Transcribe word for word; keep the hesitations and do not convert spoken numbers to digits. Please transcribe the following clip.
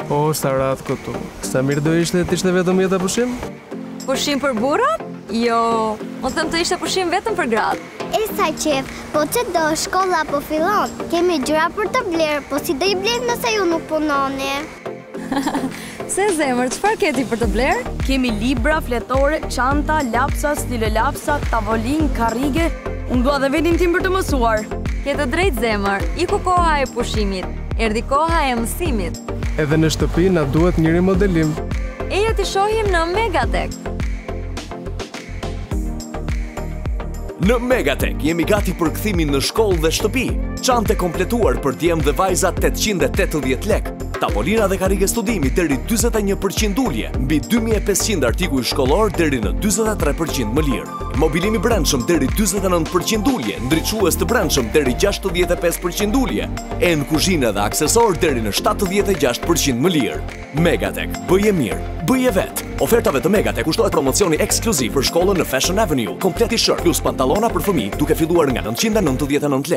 O, sa ratë këtu. Sa mirë do ishte të ishte vetëm jeta pushim? Pushim për burrat? Jo, më thëmë të ishte pushim vetëm për gratë. E sa qef, po që do shkolla po fillon, kemi gjëra për të blerë, po si do i blerë nëse ju nuk punoni? Se zemër, çfarë keti për të blerë? Kemi libra, fletore, çanta, lapsa, stile lapsa, tavolin, karrige. Unë dua dhe vetin tim për të mësuar. Ke të drejtë zemër, iku koha e pushimit, erdhi koha e mësimit. Edhe në shtëpi na duhet njëri modelim. Eja të shohim në Megatek. Në Megatek jemi gati për kthimin në shkollë dhe shtëpi. Çante kompletuar për djemë dhe vajza tetëqind e tetëdhjetë lekë. Tavolina dhe karrige studimi deri dyzet e një përqind ulje, mbi dy mijë e pesëqind artikuj shkollor deri në dyzet e tre përqind më lirë. Mobilimi brendshëm deri dyzet e nëntë përqind ulje, ndriçues të brendshëm deri gjashtëdhjetë e pesë përqind ulje, e në kuzhinë dhe aksesor deri në shtatëdhjetë e gjashtë përqind më lirë. Megatek, bëje mirë, bëje vetë. Ofertave të Megatek kushtohet promocioni ekskluziv për shkollën në Fashion Avenue, komplet t-shirt plus pantallona për fëmijë, duke filluar nga nëntëqind e nëntëdhjetë e nëntë lekë.